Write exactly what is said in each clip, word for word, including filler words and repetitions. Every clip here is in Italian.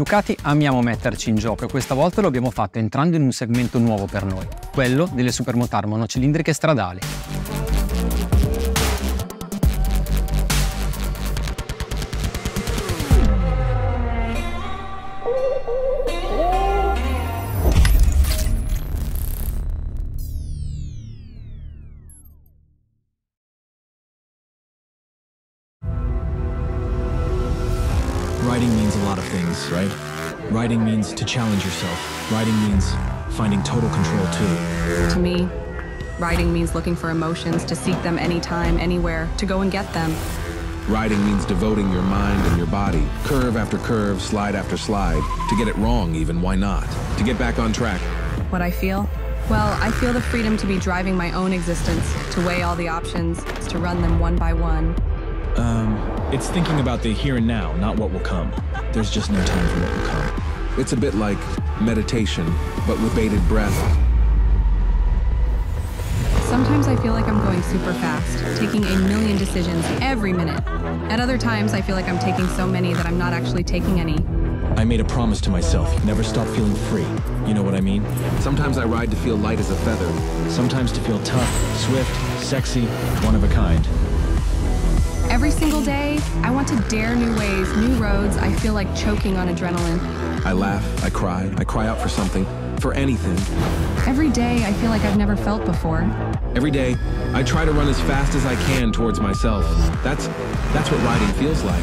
Ducati amiamo metterci in gioco e questa volta lo abbiamo fatto entrando in un segmento nuovo per noi, quello delle supermotard monocilindriche stradali. Riding means a lot of things, right? Riding means to challenge yourself. Riding means finding total control too. To me, riding means looking for emotions, to seek them anytime, anywhere, to go and get them. Riding means devoting your mind and your body, curve after curve, slide after slide, to get it wrong even, why not? To get back on track. What I feel? Well, I feel the freedom to be driving my own existence, to weigh all the options, to run them one by one. Um, it's thinking about the here and now, not what will come. There's just no time for what will come. It's a bit like meditation, but with bated breath. Sometimes I feel like I'm going super fast, taking a million decisions every minute. At other times, I feel like I'm taking so many that I'm not actually taking any. I made a promise to myself, never stop feeling free. You know what I mean? Sometimes I ride to feel light as a feather. Sometimes to feel tough, swift, sexy, one of a kind. Every single day, I want to dare new ways, new roads. I feel like choking on adrenaline. I laugh, I cry, I cry out for something, for anything. Every day, I feel like I've never felt before. Every day, I try to run as fast as I can towards myself. That's, that's what riding feels like.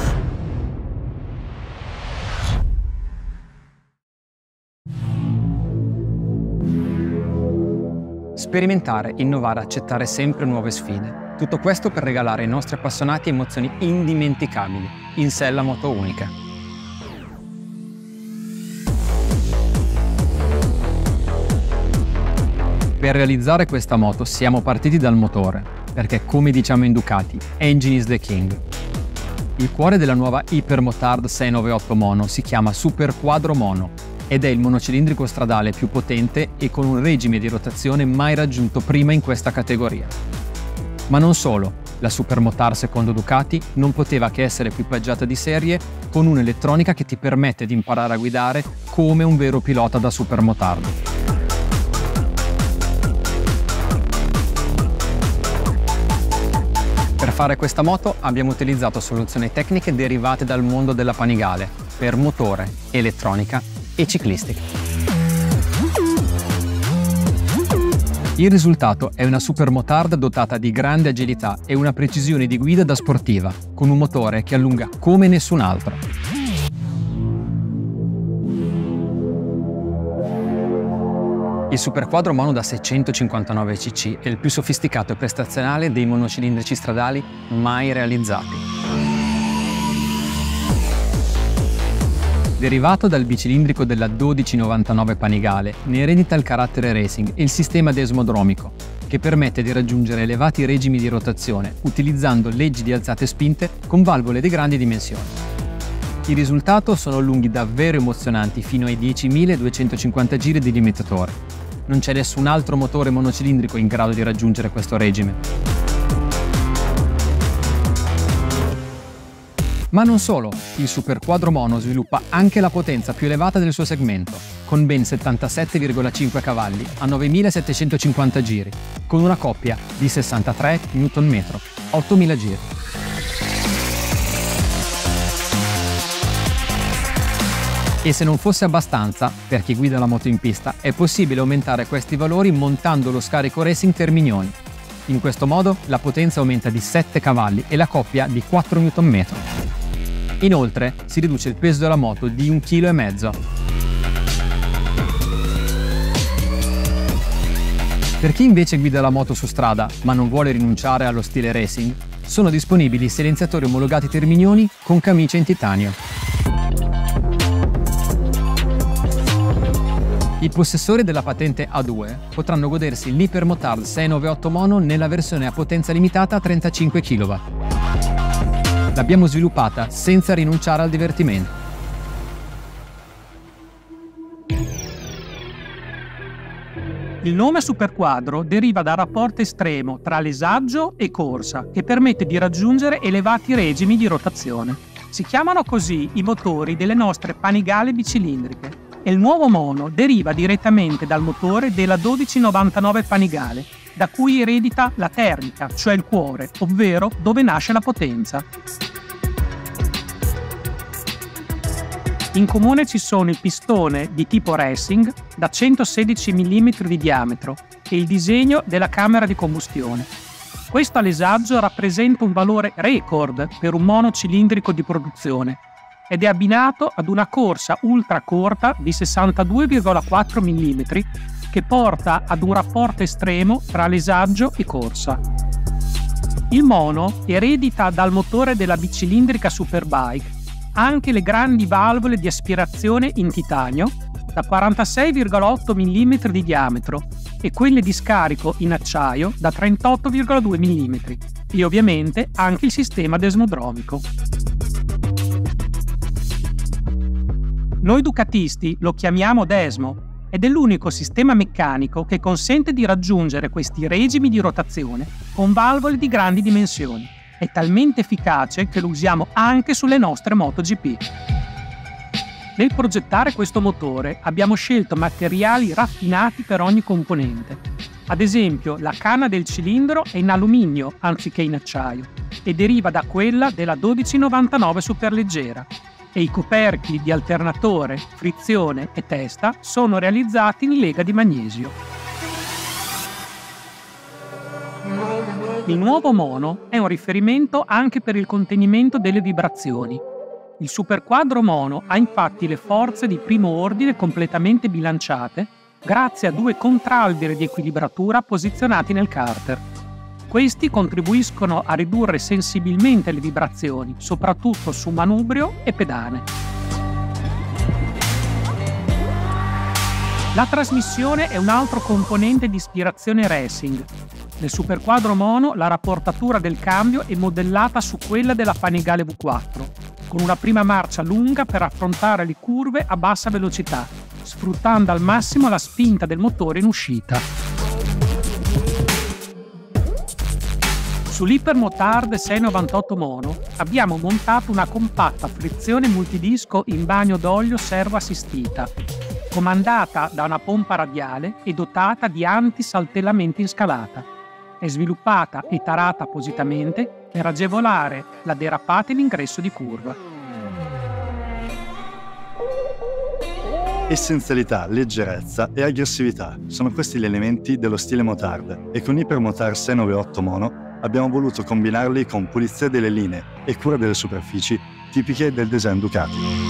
Sperimentare, innovare, accettare sempre nuove sfide. Tutto questo per regalare ai nostri appassionati emozioni indimenticabili, in sé la moto unica. Per realizzare questa moto siamo partiti dal motore, perché come diciamo in Ducati, engine is the king. Il cuore della nuova Hypermotard sei novantaotto Mono si chiama Super Quadro Mono ed è il monocilindrico stradale più potente e con un regime di rotazione mai raggiunto prima in questa categoria. Ma non solo, la Supermotard secondo Ducati non poteva che essere equipaggiata di serie con un'elettronica che ti permette di imparare a guidare come un vero pilota da Supermotard. Per fare questa moto abbiamo utilizzato soluzioni tecniche derivate dal mondo della Panigale, per motore, elettronica e ciclistica. Il risultato è una Supermotard dotata di grande agilità e una precisione di guida da sportiva, con un motore che allunga come nessun altro. Il Superquadro Mono da seicentocinquantanove cc è il più sofisticato e prestazionale dei monocilindrici stradali mai realizzati. Derivato dal bicilindrico della dodici novantanove Panigale, ne eredita il carattere racing e il sistema desmodromico, che permette di raggiungere elevati regimi di rotazione utilizzando leggi di alzate spinte con valvole di grandi dimensioni. Il risultato sono lunghi davvero emozionanti fino ai diecimiladuecentocinquanta giri di limitatore. Non c'è nessun altro motore monocilindrico in grado di raggiungere questo regime. Ma non solo, il Superquadro Mono sviluppa anche la potenza più elevata del suo segmento, con ben settantasette virgola cinque cavalli a novemilasettecentocinquanta giri, con una coppia di sessantatré newton metri, ottomila giri. E se non fosse abbastanza, per chi guida la moto in pista, è possibile aumentare questi valori montando lo scarico racing Terminioni. In questo modo la potenza aumenta di sette cavalli e la coppia di quattro newton metri. Inoltre si riduce il peso della moto di un chilo e mezzo. Per chi invece guida la moto su strada ma non vuole rinunciare allo stile racing, sono disponibili silenziatori omologati Terminioni con camicia in titanio. I possessori della patente A due potranno godersi l'Hypermotard sei novantaotto Mono nella versione a potenza limitata a trentacinque chilowatt. L'abbiamo sviluppata senza rinunciare al divertimento. Il nome Superquadro deriva dal rapporto estremo tra lesaggio e corsa, che permette di raggiungere elevati regimi di rotazione. Si chiamano così i motori delle nostre Panigale bicilindriche e il nuovo mono deriva direttamente dal motore della dodici novantanove Panigale, da cui eredita la termica, cioè il cuore, ovvero dove nasce la potenza. In comune ci sono il pistone di tipo racing da centosedici millimetri di diametro e il disegno della camera di combustione. Questo alessaggio rappresenta un valore record per un monocilindrico di produzione ed è abbinato ad una corsa ultra corta di sessantadue virgola quattro millimetri che porta ad un rapporto estremo tra alessaggio e corsa. Il mono eredita dal motore della bicilindrica Superbike anche le grandi valvole di aspirazione in titanio da quarantasei virgola otto millimetri di diametro e quelle di scarico in acciaio da trentotto virgola due millimetri e ovviamente anche il sistema desmodromico. Noi ducatisti lo chiamiamo desmo ed è l'unico sistema meccanico che consente di raggiungere questi regimi di rotazione con valvole di grandi dimensioni. È talmente efficace che lo usiamo anche sulle nostre MotoGP. Nel progettare questo motore abbiamo scelto materiali raffinati per ogni componente. Ad esempio, la canna del cilindro è in alluminio anziché in acciaio e deriva da quella della dodici novantanove superleggera e i coperchi di alternatore, frizione e testa sono realizzati in lega di magnesio. Il nuovo mono è un riferimento anche per il contenimento delle vibrazioni. Il superquadro mono ha infatti le forze di primo ordine completamente bilanciate grazie a due contralberi di equilibratura posizionati nel carter. Questi contribuiscono a ridurre sensibilmente le vibrazioni, soprattutto su manubrio e pedane. La trasmissione è un altro componente di ispirazione racing. Nel superquadro mono la rapportatura del cambio è modellata su quella della Panigale V quattro, con una prima marcia lunga per affrontare le curve a bassa velocità, sfruttando al massimo la spinta del motore in uscita. Sull'Hypermotard sei novantotto Mono abbiamo montato una compatta frizione multidisco in bagno d'olio servo assistita, comandata da una pompa radiale e dotata di anti-saltellamento in scalata. È sviluppata e tarata appositamente per agevolare la derapata in ingresso di curva. Essenzialità, leggerezza e aggressività sono questi gli elementi dello stile Motard e con Hypermotard sei novantotto Mono abbiamo voluto combinarli con pulizia delle linee e cura delle superfici tipiche del design Ducati.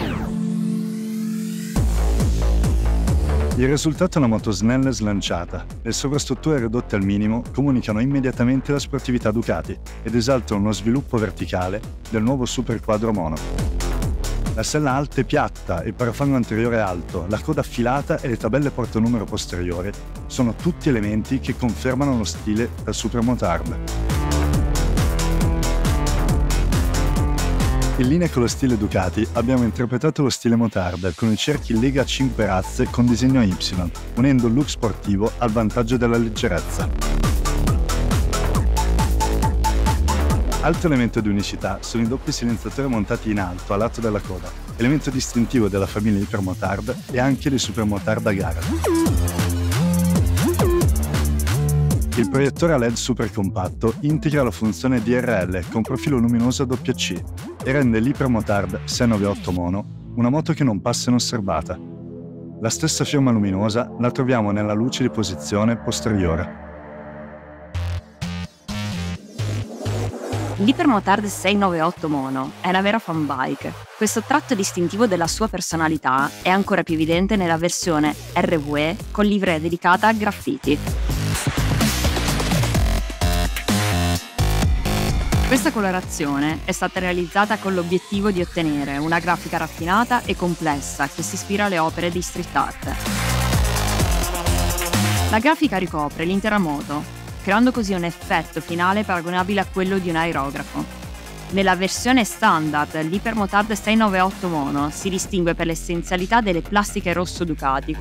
Il risultato è una moto snella e slanciata. Le sovrastrutture ridotte al minimo comunicano immediatamente la sportività Ducati ed esaltano uno sviluppo verticale del nuovo superquadro mono. La sella alta è piatta, il parafango anteriore è alto, la coda affilata e le tabelle portanumero posteriore sono tutti elementi che confermano lo stile del Supermotard. In linea con lo stile Ducati abbiamo interpretato lo stile Motard con i cerchi lega a cinque razze con disegno Y, unendo il look sportivo al vantaggio della leggerezza. Altro elemento di unicità sono i doppi silenziatori montati in alto al lato della coda, elemento distintivo della famiglia Hypermotard e anche dei Supermotard a gara. Il proiettore a L E D super compatto integra la funzione D R L con profilo luminoso a doppia C e rende l'Hypermotard sei novantotto Mono una moto che non passa inosservata. La stessa firma luminosa la troviamo nella luce di posizione posteriore. L'Hypermotard sei novantotto Mono è una vera fanbike. Questo tratto distintivo della sua personalità è ancora più evidente nella versione R V E con livrea dedicata a graffiti. Questa colorazione è stata realizzata con l'obiettivo di ottenere una grafica raffinata e complessa che si ispira alle opere di street art. La grafica ricopre l'intera moto, creando così un effetto finale paragonabile a quello di un aerografo. Nella versione standard, l'Hypermotard sei novantotto Mono si distingue per l'essenzialità delle plastiche rosso Ducati.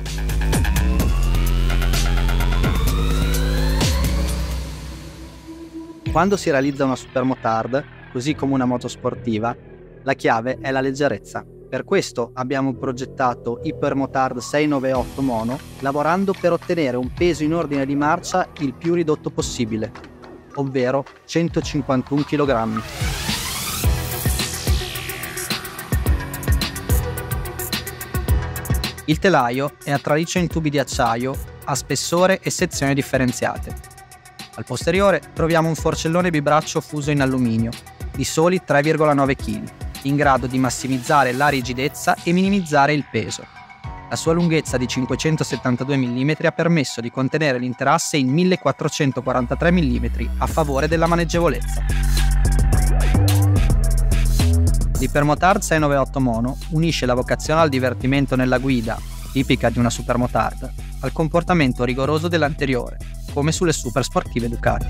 Quando si realizza una Supermotard, così come una moto sportiva, La chiave è la leggerezza. Per questo abbiamo progettato Hypermotard sei nove otto Mono, lavorando per ottenere un peso in ordine di marcia il più ridotto possibile, ovvero centocinquantuno chilogrammi. Il telaio è a traliccio in tubi di acciaio a spessore e sezioni differenziate. Al posteriore troviamo un forcellone bibraccio fuso in alluminio di soli tre virgola nove chilogrammi, in grado di massimizzare la rigidezza e minimizzare il peso. La sua lunghezza di cinquecentosettantadue millimetri ha permesso di contenere l'intera asse in millequattrocentoquarantatré millimetri a favore della maneggevolezza. L'Hypermotard sei nove otto Mono unisce la vocazione al divertimento nella guida, tipica di una supermotard, al comportamento rigoroso dell'anteriore, come sulle super sportive Ducati.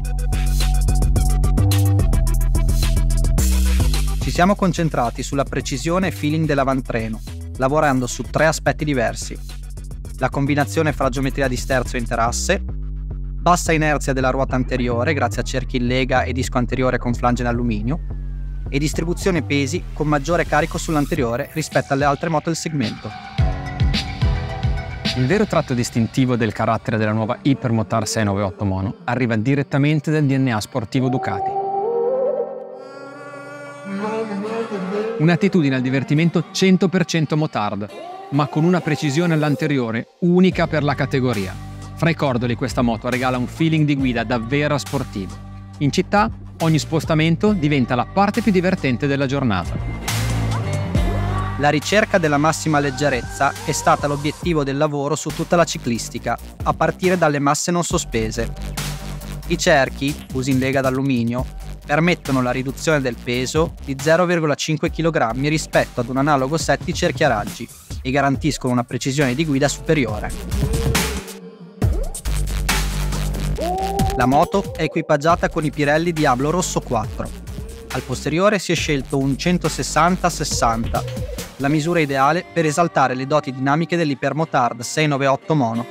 Ci siamo concentrati sulla precisione e feeling dell'avantreno, lavorando su tre aspetti diversi: la combinazione fra geometria di sterzo e interasse, bassa inerzia della ruota anteriore grazie a cerchi in lega e disco anteriore con flange in alluminio, e distribuzione pesi con maggiore carico sull'anteriore rispetto alle altre moto del segmento. Il vero tratto distintivo del carattere della nuova Hypermotard sei nove otto Mono arriva direttamente dal D N A sportivo Ducati. Un'attitudine al divertimento cento per cento motard, ma con una precisione all'anteriore unica per la categoria. Fra i cordoli questa moto regala un feeling di guida davvero sportivo. In città ogni spostamento diventa la parte più divertente della giornata. La ricerca della massima leggerezza è stata l'obiettivo del lavoro su tutta la ciclistica, a partire dalle masse non sospese. I cerchi, fusi in lega d'alluminio, permettono la riduzione del peso di zero virgola cinque chilogrammi rispetto ad un analogo set di cerchi a raggi e garantiscono una precisione di guida superiore. La moto è equipaggiata con i Pirelli Diablo Rosso quattro. Al posteriore si è scelto un centosessanta sessanta, la misura ideale per esaltare le doti dinamiche dell'Hypermotard sei nove otto Mono.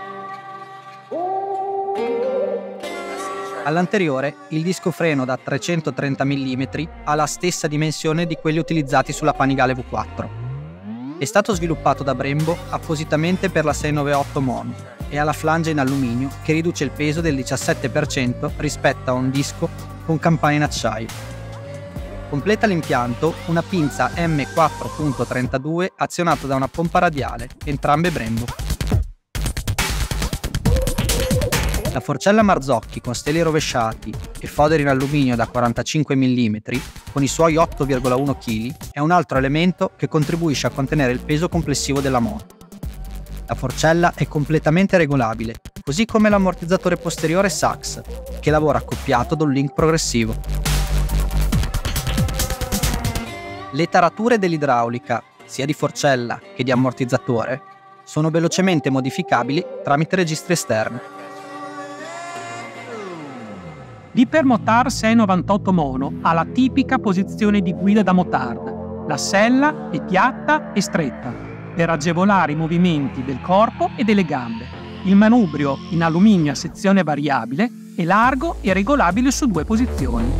All'anteriore, il disco freno da trecentotrenta millimetri ha la stessa dimensione di quelli utilizzati sulla Panigale V quattro. È stato sviluppato da Brembo appositamente per la sei nove otto Mono e ha la flange in alluminio che riduce il peso del diciassette per cento rispetto a un disco con campana in acciaio. Completa l'impianto una pinza M quattro punto trentadue azionata da una pompa radiale, entrambe Brembo. La forcella Marzocchi con steli rovesciati e foderi in alluminio da quarantacinque millimetri, con i suoi otto virgola uno chilogrammi, è un altro elemento che contribuisce a contenere il peso complessivo della moto. La forcella è completamente regolabile, così come l'ammortizzatore posteriore Sachs, che lavora accoppiato da un link progressivo. Le tarature dell'idraulica, sia di forcella che di ammortizzatore, sono velocemente modificabili tramite registri esterni. L'Hypermotard sei novantotto Mono ha la tipica posizione di guida da motard. La sella è piatta e stretta, per agevolare i movimenti del corpo e delle gambe. Il manubrio in alluminio a sezione variabile è largo e regolabile su due posizioni.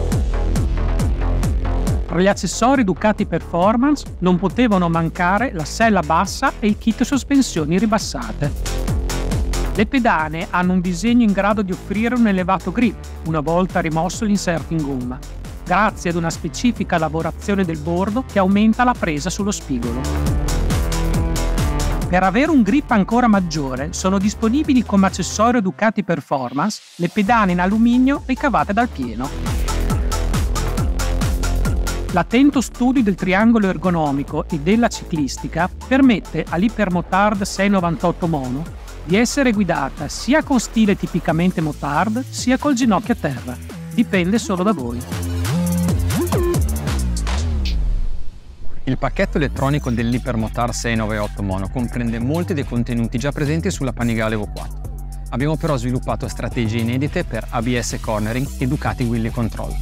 Tra gli accessori Ducati Performance non potevano mancare la sella bassa e il kit sospensioni ribassate. Le pedane hanno un disegno in grado di offrire un elevato grip una volta rimosso l'inserto in gomma, grazie ad una specifica lavorazione del bordo che aumenta la presa sullo spigolo. Per avere un grip ancora maggiore sono disponibili come accessorio Ducati Performance le pedane in alluminio ricavate dal pieno. L'attento studio del triangolo ergonomico e della ciclistica permette all'Hypermotard sei novantotto Mono di essere guidata sia con stile tipicamente motard sia col ginocchio a terra. Dipende solo da voi. Il pacchetto elettronico dell'Hypermotard sei nove otto Mono comprende molti dei contenuti già presenti sulla Panigale V quattro. Abbiamo però sviluppato strategie inedite per A B S cornering e Ducati Wheelie Control.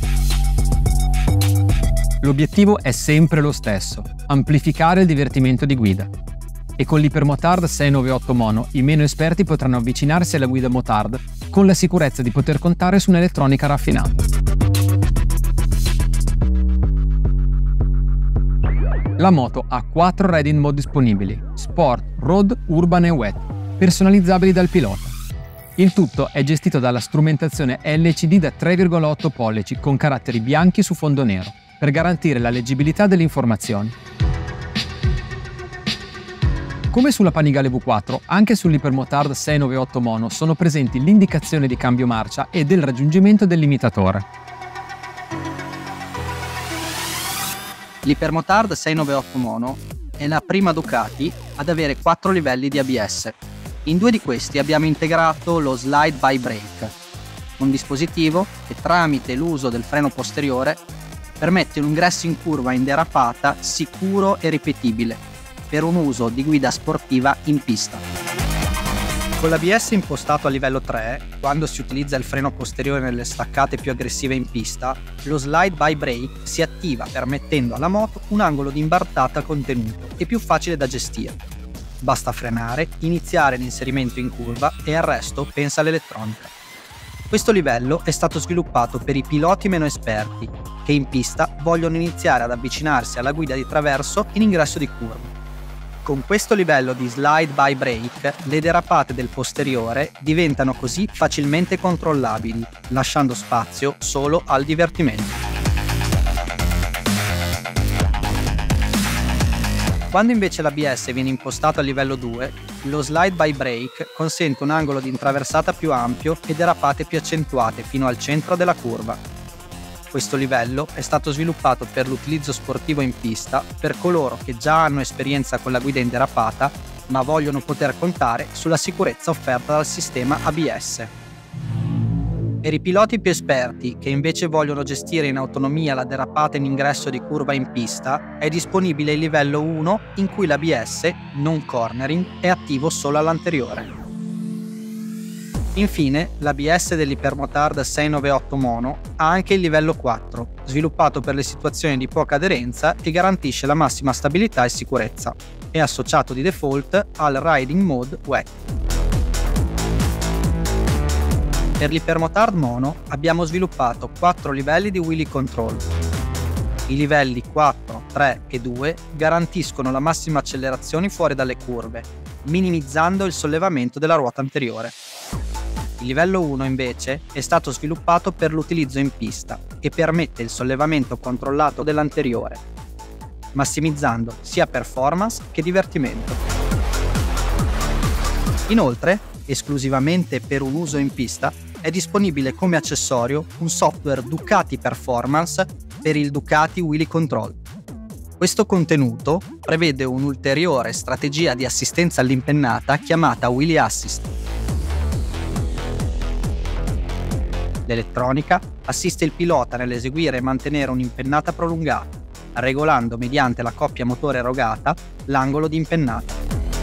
L'obiettivo è sempre lo stesso: amplificare il divertimento di guida. E con l'Hypermotard sei nove otto Mono i meno esperti potranno avvicinarsi alla guida motard con la sicurezza di poter contare su un'elettronica raffinata. La moto ha quattro riding mode disponibili: Sport, Road, Urban e Wet, personalizzabili dal pilota. Il tutto è gestito dalla strumentazione L C D da tre virgola otto pollici con caratteri bianchi su fondo nero, per garantire la leggibilità delle informazioni. Come sulla Panigale V quattro, anche sull'Hypermotard sei nove otto Mono sono presenti l'indicazione di cambio marcia e del raggiungimento del limitatore. L'Hypermotard sei nove otto Mono è la prima Ducati ad avere quattro livelli di A B S. In due di questi abbiamo integrato lo Slide by Brake, un dispositivo che tramite l'uso del freno posteriore permette un ingresso in curva in derapata sicuro e ripetibile per un uso di guida sportiva in pista. Con l'A B S impostato a livello tre, quando si utilizza il freno posteriore nelle staccate più aggressive in pista, lo Slide by Brake si attiva permettendo alla moto un angolo di imbarcata contenuto e più facile da gestire. Basta frenare, iniziare l'inserimento in curva e al resto pensa all'elettronica. Questo livello è stato sviluppato per i piloti meno esperti, che in pista vogliono iniziare ad avvicinarsi alla guida di traverso in ingresso di curva. Con questo livello di Slide by Brake, le derapate del posteriore diventano così facilmente controllabili, lasciando spazio solo al divertimento. Quando invece l'A B S viene impostato a livello due, lo Slide by Brake consente un angolo di intraversata più ampio e derapate più accentuate fino al centro della curva. Questo livello è stato sviluppato per l'utilizzo sportivo in pista per coloro che già hanno esperienza con la guida in derapata, ma vogliono poter contare sulla sicurezza offerta dal sistema A B S. Per i piloti più esperti, che invece vogliono gestire in autonomia la derapata in ingresso di curva in pista, è disponibile il livello uno in cui l'A B S, non cornering, è attivo solo all'anteriore. Infine, l'A B S dell'Hypermotard sei nove otto Mono ha anche il livello quattro, sviluppato per le situazioni di poca aderenza e garantisce la massima stabilità e sicurezza. È associato di default al Riding Mode Wet. Per l'Hypermotard Mono abbiamo sviluppato quattro livelli di wheelie control. I livelli quattro, tre e due garantiscono la massima accelerazione fuori dalle curve, minimizzando il sollevamento della ruota anteriore. Il livello uno invece è stato sviluppato per l'utilizzo in pista e permette il sollevamento controllato dell'anteriore, massimizzando sia performance che divertimento. Inoltre, esclusivamente per un uso in pista, è disponibile come accessorio un software Ducati Performance per il Ducati Wheelie Control. Questo contenuto prevede un'ulteriore strategia di assistenza all'impennata chiamata Wheelie Assist. L'elettronica assiste il pilota nell'eseguire e mantenere un'impennata prolungata, regolando mediante la coppia motore erogata l'angolo di impennata.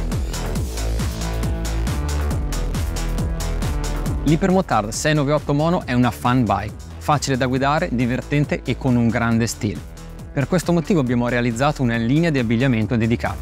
L'Hypermotard sei nove otto Mono è una fun bike, facile da guidare, divertente e con un grande stile. Per questo motivo abbiamo realizzato una linea di abbigliamento dedicata.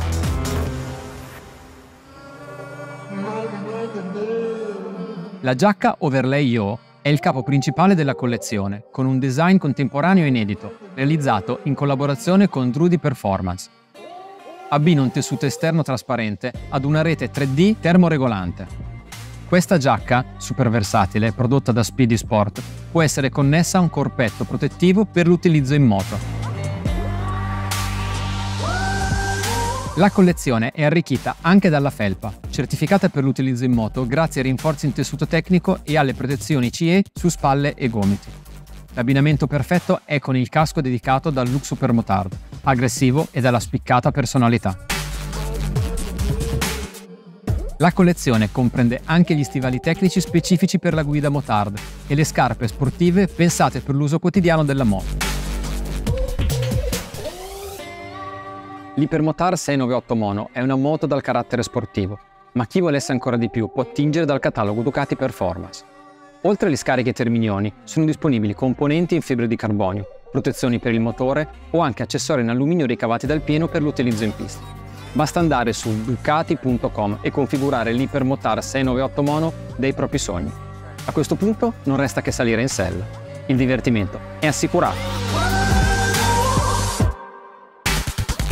La giacca Overlay Yo è il capo principale della collezione, con un design contemporaneo inedito, realizzato in collaborazione con Drudy Performance. Abbina un tessuto esterno trasparente ad una rete tre D termoregolante. Questa giacca, super versatile, prodotta da Speedy Sport, può essere connessa a un corpetto protettivo per l'utilizzo in moto. La collezione è arricchita anche dalla felpa, certificata per l'utilizzo in moto grazie ai rinforzi in tessuto tecnico e alle protezioni C E su spalle e gomiti. L'abbinamento perfetto è con il casco dedicato dal look Supermotard, aggressivo e dalla spiccata personalità. La collezione comprende anche gli stivali tecnici specifici per la guida motard e le scarpe sportive pensate per l'uso quotidiano della moto. L'Hypermotard sei nove otto Mono è una moto dal carattere sportivo, ma chi volesse ancora di più può attingere dal catalogo Ducati Performance. Oltre alle scariche Terminioni, sono disponibili componenti in fibra di carbonio, protezioni per il motore o anche accessori in alluminio ricavati dal pieno per l'utilizzo in pista. Basta andare su ducati punto com e configurare l'Hypermotard sei nove otto Mono dei propri sogni. A questo punto non resta che salire in sella. Il divertimento è assicurato.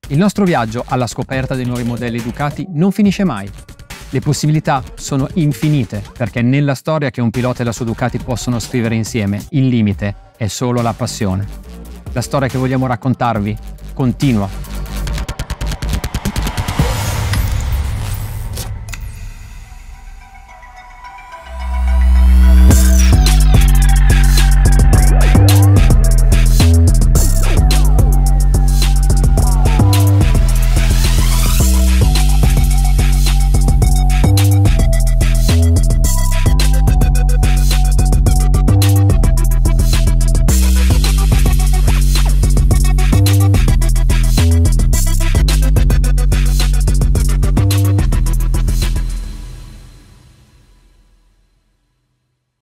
Il nostro viaggio alla scoperta dei nuovi modelli Ducati non finisce mai. Le possibilità sono infinite, perché nella storia che un pilota e la sua Ducati possono scrivere insieme, il limite è solo la passione. La storia che vogliamo raccontarvi continua.